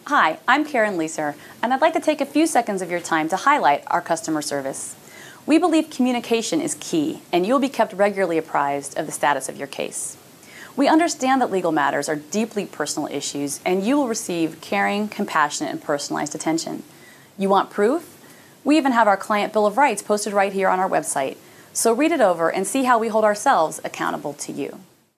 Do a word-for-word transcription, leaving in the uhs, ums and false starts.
Hi, I'm Karen Leiser, and I'd like to take a few seconds of your time to highlight our customer service. We believe communication is key, and you'll be kept regularly apprised of the status of your case. We understand that legal matters are deeply personal issues, and you will receive caring, compassionate, and personalized attention. You want proof? We even have our Client Bill of Rights posted right here on our website. So read it over and see how we hold ourselves accountable to you.